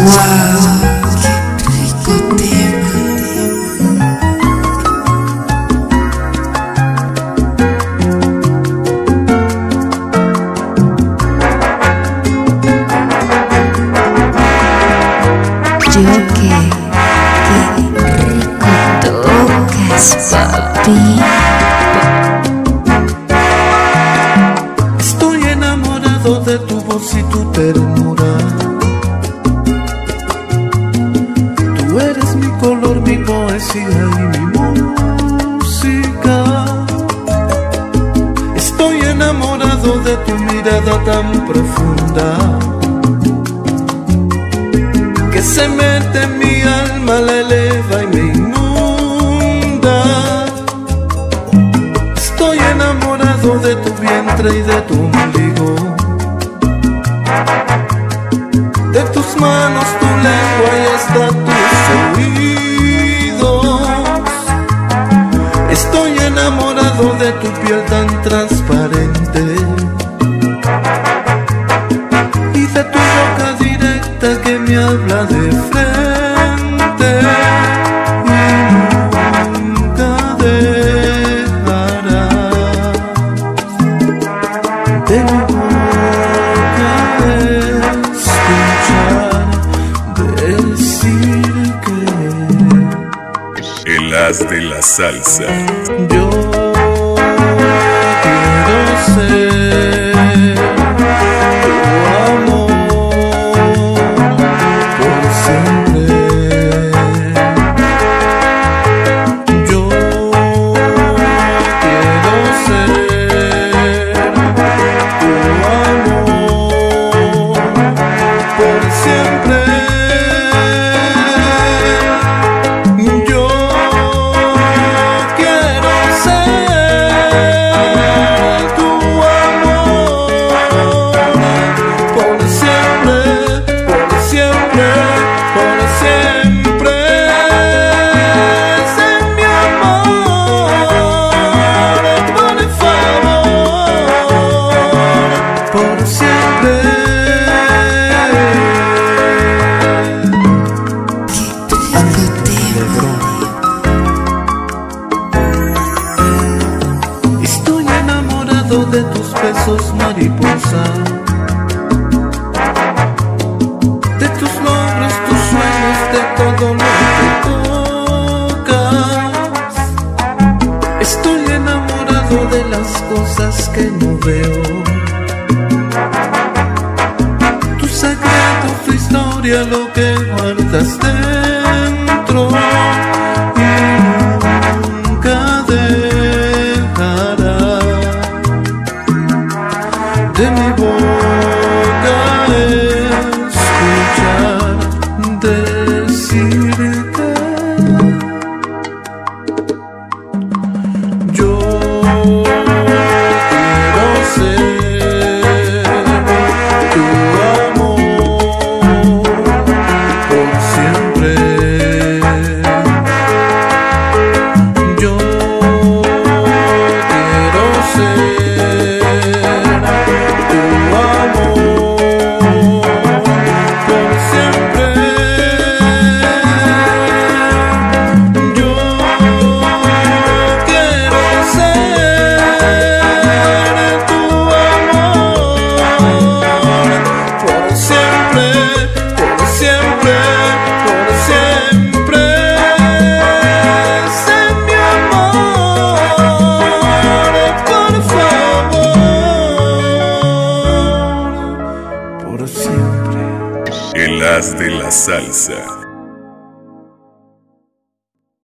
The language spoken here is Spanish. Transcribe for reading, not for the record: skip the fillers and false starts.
Papi. Estoy enamorado de tu voz y tu ternura. Tú eres mi color, mi poesía y mi música. Estoy enamorado de tu mirada tan profunda que se mete en mi alma, la eleva y me inunda. Estoy enamorado de tu vientre y de tu ombligo, de tus manos, tu lengua y hasta tus oídos. Estoy enamorado de tu piel tan transparente y de tu boca directa que me habla de frente y nunca dejarás de mi boca escuchar decir que el as de la salsa. yo quiero ser tu amor por siempre. Yo quiero ser tu amor por siempre. Yo quiero ser tu amor por siempre, por siempre, por siempre. Sé mi amor, por favor, por siempre. Estoy enamorado de tus besos, mariposa, de tus logros, tus sueños, de todo lo que tocas. Estoy enamorado de las cosas que no veo, tu secreto, tu historia, lo que guardas dentro y nunca dejarás de mi boca escuchar decir que yo quiero ser tu amor por siempre. Yo quiero ser tu amor por siempre. Yo quiero ser tu amor por siempre, por siempre, por siempre. Sé mi amor, por favor, por siempre. El as de la salsa.